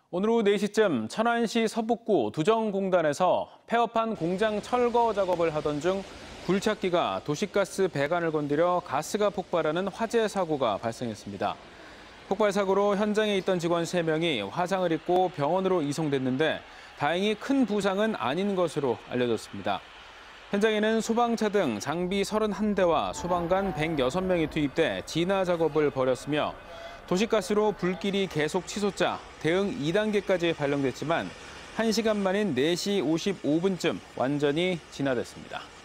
오늘 오후 4시쯤 천안시 서북구 두정공단에서 폐업한 공장 철거 작업을 하던 중 굴착기가 도시가스 배관을 건드려 가스가 폭발하는 화재 사고가 발생했습니다. 폭발 사고로 현장에 있던 직원 3명이 화상을 입고 병원으로 이송됐는데 다행히 큰 부상은 아닌 것으로 알려졌습니다. 현장에는 소방차 등 장비 31대와 소방관 106명이 투입돼 진화 작업을 벌였으며 도시가스로 불길이 계속 치솟자 대응 2단계까지 발령됐지만 1시간 만인 4시 55분쯤 완전히 진화됐습니다.